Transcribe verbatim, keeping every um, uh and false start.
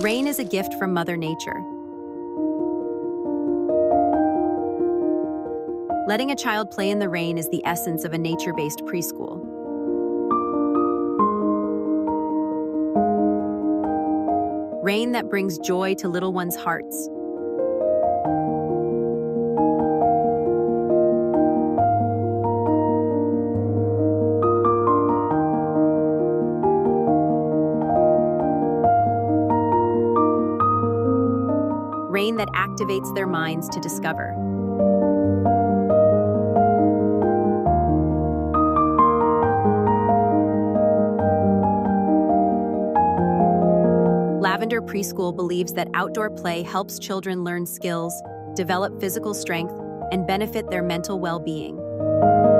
Rain is a gift from Mother Nature. Letting a child play in the rain is the essence of a nature-based preschool. Rain that brings joy to little ones' hearts. Rain that activates their minds to discover. Lavender Preschool believes that outdoor play helps children learn skills, develop physical strength, and benefit their mental well-being.